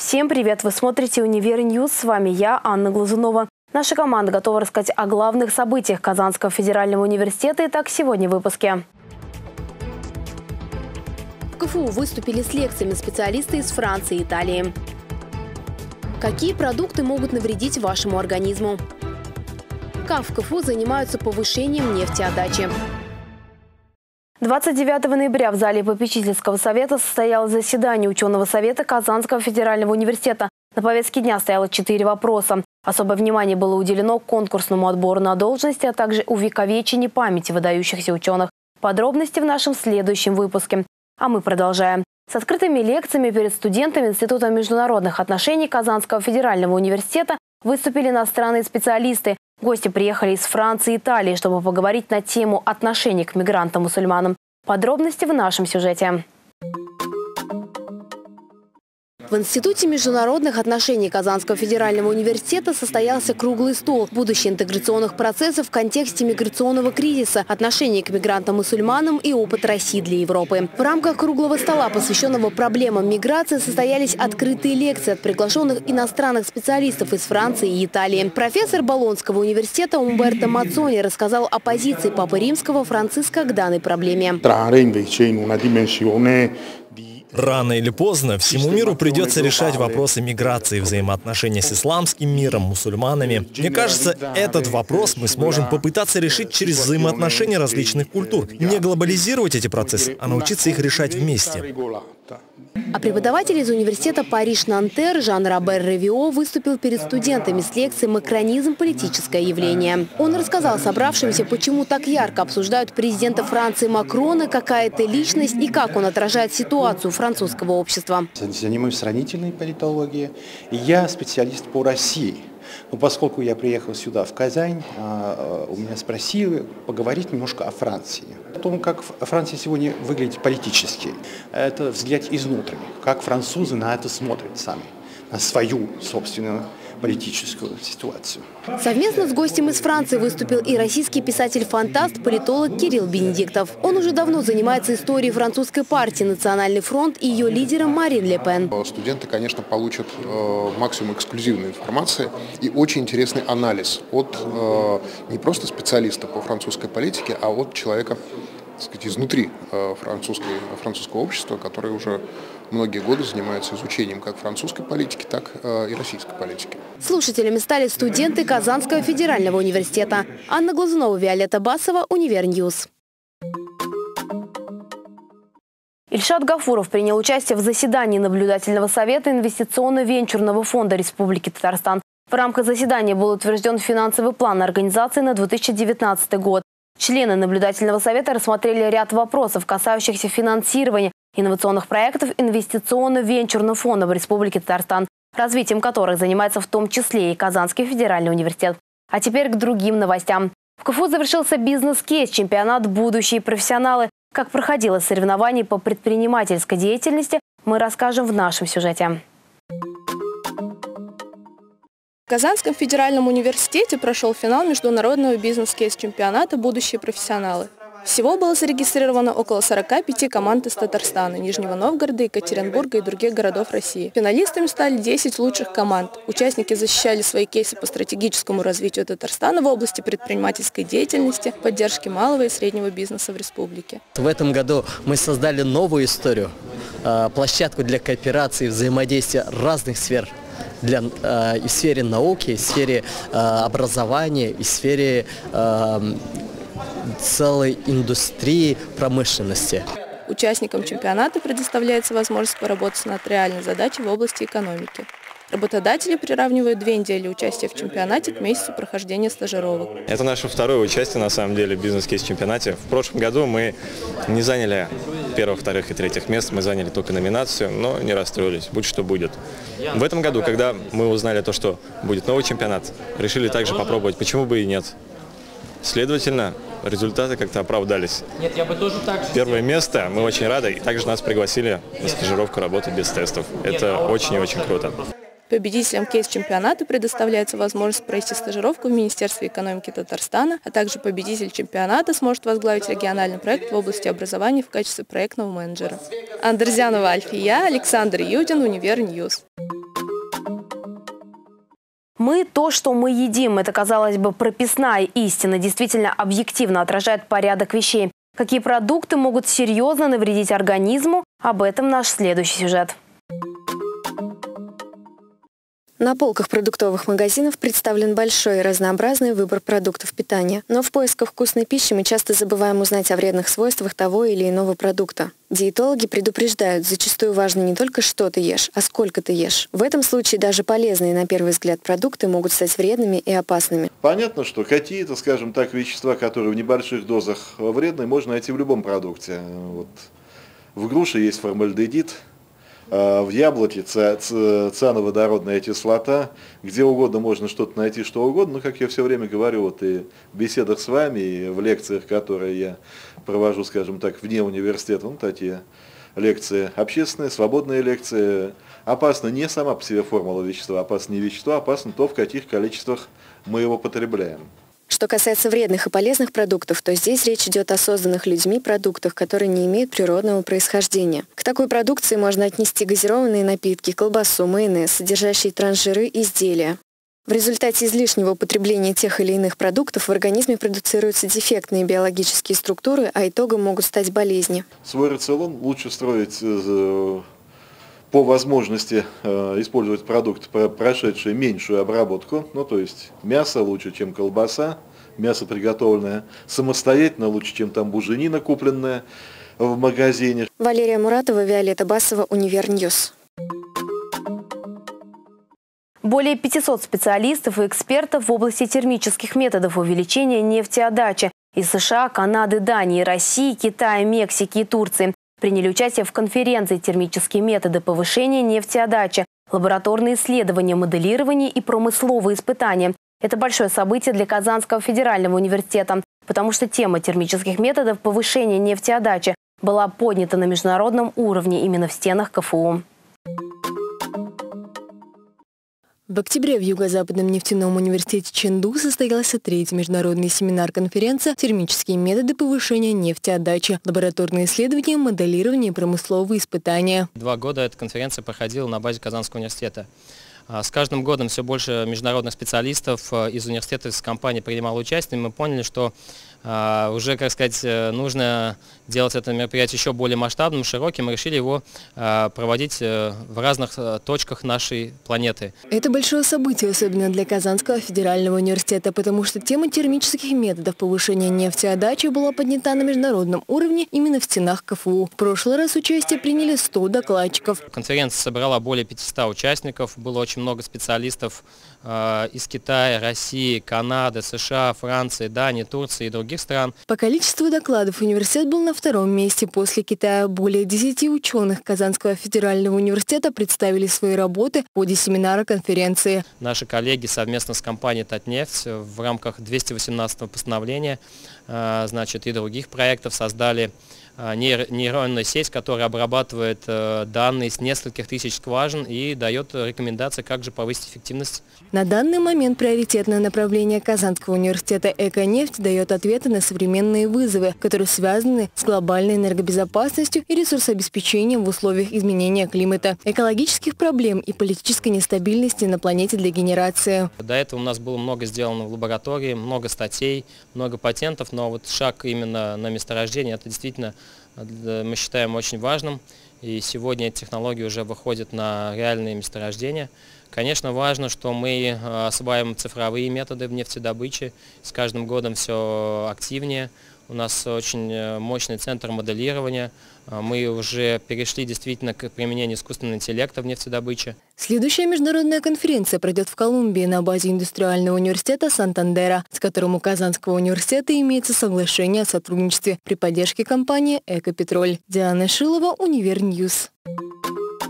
Всем привет! Вы смотрите «Универ Ньюс». С вами я, Анна Глазунова. Наша команда готова рассказать о главных событиях Казанского федерального университета. Итак, сегодня в выпуске. В КФУ выступили с лекциями специалисты из Франции и Италии. Какие продукты могут навредить вашему организму? Как в КФУ занимаются повышением нефтеотдачи? 29 ноября в зале попечительского совета состоялось заседание ученого совета Казанского федерального университета. На повестке дня стояло 4 вопроса. Особое внимание было уделено конкурсному отбору на должности, а также увековечению памяти выдающихся ученых. Подробности в нашем следующем выпуске. А мы продолжаем. С открытыми лекциями перед студентами Института международных отношений Казанского федерального университета выступили иностранные специалисты. Гости приехали из Франции и Италии, чтобы поговорить на тему отношений к мигрантам-мусульманам. Подробности в нашем сюжете. В Институте международных отношений Казанского федерального университета состоялся круглый стол «Будущее интеграционных процессов в контексте миграционного кризиса, отношение к мигрантам-мусульманам и опыт России для Европы». В рамках круглого стола, посвященного проблемам миграции, состоялись открытые лекции от приглашенных иностранных специалистов из Франции и Италии. Профессор Болонского университета Умберто Маццони рассказал о позиции Папы Римского Франциска к данной проблеме. Рано или поздно всему миру придется решать вопросы миграции, взаимоотношения с исламским миром, мусульманами. Мне кажется, этот вопрос мы сможем попытаться решить через взаимоотношения различных культур. Не глобализировать эти процессы, а научиться их решать вместе. А преподаватель из университета Париж-Нантер Жан-Робер Ревио выступил перед студентами с лекцией «Макронизм. Политическое явление». Он рассказал собравшимся, почему так ярко обсуждают президента Франции Макрона, какая это личность и как он отражает ситуацию французского общества. Занимаюсь сравнительной политологией. Я специалист по России. Но поскольку я приехал сюда, в Казань, у меня спросили поговорить немножко о Франции. О том, как Франция сегодня выглядит политически. Это взгляд изнутри. Как французы на это смотрят сами. На свою собственную политическую ситуацию. Совместно с гостем из Франции выступил и российский писатель-фантаст, политолог Кирилл Бенедиктов. Он уже давно занимается историей французской партии «Национальный фронт» и ее лидером Марин Ле Пен. Студенты, конечно, получат максимум эксклюзивной информации и очень интересный анализ от не просто специалиста по французской политике, а от человека, так сказать, изнутри французского общества, который уже многие годы занимается изучением как французской политики, так и российской политики. Слушателями стали студенты Казанского федерального университета. Анна Глазунова, Виолетта Басова, Универ Ньюс. Ильшат Гафуров принял участие в заседании наблюдательного совета инвестиционно-венчурного фонда Республики Татарстан. В рамках заседания был утвержден финансовый план организации на 2019 год. Члены наблюдательного совета рассмотрели ряд вопросов, касающихся финансирования инновационных проектов инвестиционно-венчурного фонда в Республике Татарстан, развитием которых занимается в том числе и Казанский федеральный университет. А теперь к другим новостям. В КФУ завершился бизнес-кейс чемпионат «Будущие профессионалы». Как проходило соревнование по предпринимательской деятельности, мы расскажем в нашем сюжете. В Казанском федеральном университете прошел финал международного бизнес-кейс-чемпионата «Будущие профессионалы». Всего было зарегистрировано около 45 команд из Татарстана, Нижнего Новгорода, Екатеринбурга и других городов России. Финалистами стали 10 лучших команд. Участники защищали свои кейсы по стратегическому развитию Татарстана в области предпринимательской деятельности, поддержки малого и среднего бизнеса в республике. В этом году мы создали новую историю, площадку для кооперации и взаимодействия разных сфер. И в сфере науки, и в сфере образования, и в сфере целой индустрии промышленности. Участникам чемпионата предоставляется возможность поработать над реальной задачей в области экономики. Работодатели приравнивают 2 недели участия в чемпионате к месяцу прохождения стажировок. Это наше второе участие, на самом деле, в бизнес-кейс-чемпионате. В прошлом году мы не заняли первых, вторых и третьих мест, мы заняли только номинацию, но не расстроились, будь что будет. В этом году, когда мы узнали то, что будет новый чемпионат, решили также попробовать, почему бы и нет. Следовательно, результаты как-то оправдались. Первое место, мы очень рады, и также нас пригласили на стажировку работать без тестов. Это очень и очень круто. Победителям кейс-чемпионата предоставляется возможность пройти стажировку в Министерстве экономики Татарстана, а также победитель чемпионата сможет возглавить региональный проект в области образования в качестве проектного менеджера. Андерзянова Альфия, Александр Юдин, Универ Ньюс. Мы – то, что мы едим. Это, казалось бы, прописная истина, действительно объективно отражает порядок вещей. Какие продукты могут серьезно навредить организму? Об этом наш следующий сюжет. На полках продуктовых магазинов представлен большой и разнообразный выбор продуктов питания. Но в поисках вкусной пищи мы часто забываем узнать о вредных свойствах того или иного продукта. Диетологи предупреждают, зачастую важно не только что ты ешь, а сколько ты ешь. В этом случае даже полезные на первый взгляд продукты могут стать вредными и опасными. Понятно, что какие-то, скажем так, вещества, которые в небольших дозах вредны, можно найти в любом продукте. Вот. В груше есть формальдегид. В яблоке циановодородная кислота, где угодно можно что-то найти, что угодно, но, как я все время говорю, вот и в беседах с вами, и в лекциях, которые я провожу, скажем так, вне университета, ну, такие лекции общественные, свободные лекции, опасна не сама по себе формула вещества, опасно не вещество, опасно то, в каких количествах мы его потребляем. Что касается вредных и полезных продуктов, то здесь речь идет о созданных людьми продуктах, которые не имеют природного происхождения. К такой продукции можно отнести газированные напитки, колбасу, майонез, содержащие трансжиры и изделия. В результате излишнего употребления тех или иных продуктов в организме продуцируются дефектные биологические структуры, а итогом могут стать болезни. Свой рацион лучше строить по возможности использовать продукты, прошедшие меньшую обработку, ну то есть мясо лучше, чем колбаса, мясо приготовленное самостоятельно лучше, чем там буженина, купленная в магазине. Валерия Муратова, Виолетта Басова, Универньюз. Более 500 специалистов и экспертов в области термических методов увеличения нефтеотдачи из США, Канады, Дании, России, Китая, Мексики и Турции приняли участие в конференции «Термические методы повышения нефтеотдачи», лабораторные исследования, моделирование и промысловые испытания. Это большое событие для Казанского федерального университета, потому что тема термических методов повышения нефтеотдачи была поднята на международном уровне именно в стенах КФУ. В октябре в Юго-Западном нефтяном университете Чэнду состоялся третий международный семинар-конференция «Термические методы повышения нефтеотдачи. Лабораторные исследования, моделирование и промысловые испытания». 2 года эта конференция проходила на базе Казанского университета. С каждым годом все больше международных специалистов из университета, из компаний принимало участие. Мы поняли, что уже, как сказать, нужно делать это мероприятие еще более масштабным, широким. Мы решили его проводить в разных точках нашей планеты. Это большое событие, особенно для Казанского федерального университета, потому что тема термических методов повышения нефтеотдачи была поднята на международном уровне именно в стенах КФУ. В прошлый раз участие приняли 100 докладчиков. Конференция собрала более 500 участников, было очень много специалистов из Китая, России, Канады, США, Франции, Дании, Турции и других стран. По количеству докладов университет был на 2-м месте после Китая. Более 10 ученых Казанского федерального университета представили свои работы в ходе семинара конференции. Наши коллеги совместно с компанией «Татнефть» в рамках 218-го постановления и других проектов создали нейронную сеть, которая обрабатывает данные с нескольких тысяч скважин и дает рекомендации, как же повысить эффективность. На данный момент приоритетное направление Казанского университета «Эконефть» дает ответы на современные вызовы, которые связаны с глобальной энергобезопасностью и ресурсообеспечением в условиях изменения климата, экологических проблем и политической нестабильности на планете для генерации. До этого у нас было много сделано в лаборатории, много статей, много патентов, но вот шаг именно на месторождение, это действительно мы считаем очень важным, и сегодня эти технологии уже выходят на реальные месторождения. Конечно, важно, что мы осваиваем цифровые методы в нефтедобыче, с каждым годом все активнее. У нас очень мощный центр моделирования. Мы уже перешли действительно к применению искусственного интеллекта в нефтедобыче. Следующая международная конференция пройдет в Колумбии на базе Индустриального университета Сантандера, с которым у Казанского университета имеется соглашение о сотрудничестве при поддержке компании «Экопетроль». Диана Шилова, Универньюз.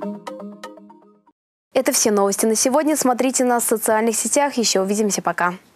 Это все новости на сегодня. Смотрите нас в социальных сетях. Еще увидимся. Пока.